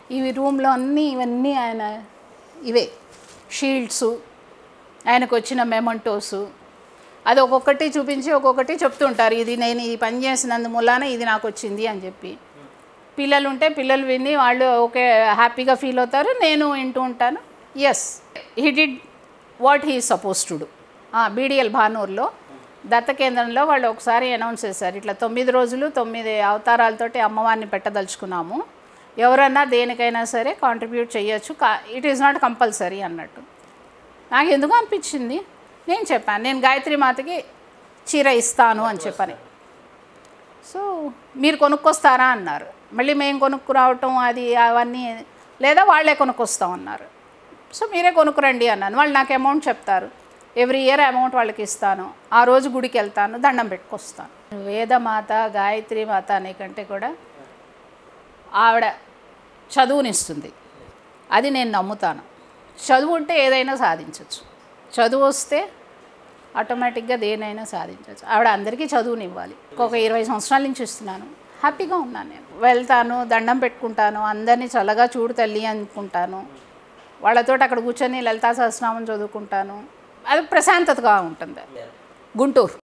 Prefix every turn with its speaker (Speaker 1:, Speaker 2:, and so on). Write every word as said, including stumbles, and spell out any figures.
Speaker 1: ఇవి రూమ్లో అన్నీ ఇవన్నీ ఆయన ఇవే షీల్డ్సు, ఆయనకు వచ్చిన మెమంటోసు, అది ఒక్కొక్కటి చూపించి ఒక్కొక్కటి చెప్తుంటారు. ఇది నేను ఈ పని చేసినందు మూలాన ఇది నాకు వచ్చింది అని చెప్పి. పిల్లలు ఉంటే పిల్లలు విని వాళ్ళు ఓకే హ్యాపీగా ఫీల్ అవుతారు, నేను వింటూ ఉంటాను. Yes, he did what he suppose to do. BDL భానూర్లో దత్త కేంద్రంలో వాళ్ళు ఒకసారి అనౌన్స్ చేశారు, ఇట్లా తొమ్మిది రోజులు తొమ్మిది అవతారాలతోటి అమ్మవారిని పెట్టదలుచుకున్నాము, ఎవరన్నా దేనికైనా సరే కాంట్రిబ్యూట్ చేయొచ్చు, ఇట్ ఈస్ నాట్ కంపల్సరీ అన్నట్టు. నాకు ఎందుకు అనిపించింది, నేను చెప్పాను నేను గాయత్రి మాతకి చీర ఇస్తాను అని చెప్పని. సో మీరు కొనుక్కొస్తారా అన్నారు. మళ్ళీ మేము కొనుక్కురావటం అది అవన్నీ లేదా వాళ్ళే కొనుక్కొస్తాం అన్నారు. సో మీరే కొనుక్కురండి అన్నాను. వాళ్ళు నాకు అమౌంట్ చెప్తారు, ఎవ్రీ ఇయర్ అమౌంట్ వాళ్ళకి ఇస్తాను, ఆ రోజు గుడికి వెళ్తాను, దండం పెట్టుకొస్తాను. వేదమాత గాయత్రి మాత అనే కంటే కూడా ఆవిడ చదువునిస్తుంది, అది నేను నమ్ముతాను. చదువు ఉంటే ఏదైనా సాధించవచ్చు, చదువు వస్తే ఆటోమేటిక్గా దేనైనా సాధించవచ్చు. ఆవిడ అందరికీ చదువునివ్వాలి. ఒక ఇరవై సంవత్సరాల నుంచి ఇస్తున్నాను, హ్యాపీగా ఉన్నాను. నేను వెళ్తాను, దండం పెట్టుకుంటాను, అందరినీ చల్లగా చూడు తల్లి అనుకుంటాను, వాళ్ళతో అక్కడ కూర్చొని లలితా సహస్రనామం చదువుకుంటాను, అది ప్రశాంతతగా ఉంటుంది. గుంటూరు.